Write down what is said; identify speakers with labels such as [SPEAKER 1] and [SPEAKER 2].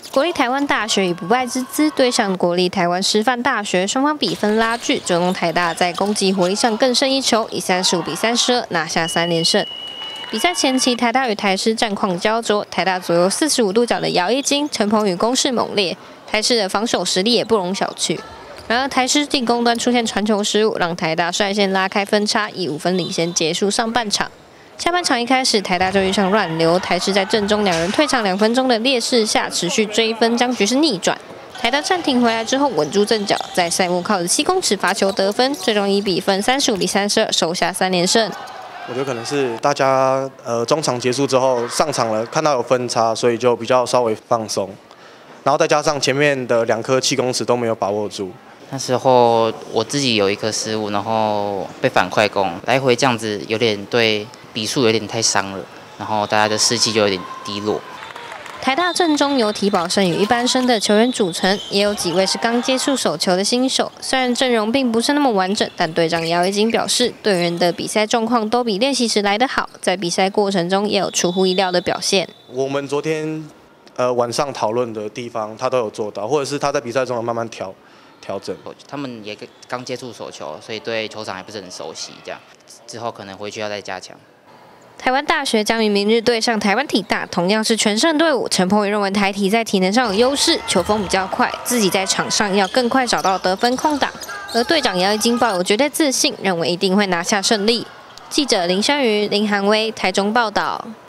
[SPEAKER 1] 国立台湾大学以不败之姿对上国立台湾师范大学，双方比分拉锯，最终台大在攻击火力上更胜一筹，以35比32拿下3连胜。比赛前期，台大与台师战况焦灼，台大左右45度角的姚一金、陈鹏宇攻势猛烈，台师的防守实力也不容小觑。然而台师进攻端出现传球失误，让台大率先拉开分差，以5分领先结束上半场。下半场一开始，台大就遇上乱流，台师在阵中2人退场2分钟的劣势下，持续追分，将局势逆转。台大暂停回来之后，稳住阵脚，在赛末靠着7公尺罚球得分，最终以比分35比32收下3连胜。
[SPEAKER 2] 我觉得可能是大家中场结束之后上场了，看到有分差，所以就比较稍微放松，然后再加上前面的2颗7公尺都没有把握住。
[SPEAKER 3] 那时候我自己有一颗失误，然后被反快攻，来回这样子有点对比数有点太伤了，然后大家的士气就有点低落。
[SPEAKER 1] 台大阵中由体保生与一般生的球员组成，也有几位是刚接触手球的新手。虽然阵容并不是那么完整，但队长姚一金表示，队员的比赛状况都比练习时来得好，在比赛过程中也有出乎意料的表现。
[SPEAKER 2] 我们昨天晚上讨论的地方，他都有做到，或者是他在比赛中有慢慢调整。
[SPEAKER 3] 他们也刚接触手球，所以对球场还不是很熟悉，这样之后可能回去要再加强。
[SPEAKER 1] 台湾大学将于明日对上台湾体大，同样是全胜队伍。陈鹏宇认为台体在体能上有优势，球风比较快，自己在场上要更快找到得分空档。而队长姚一金抱有绝对自信，认为一定会拿下胜利。记者林轩瑜、林涵威台中报道。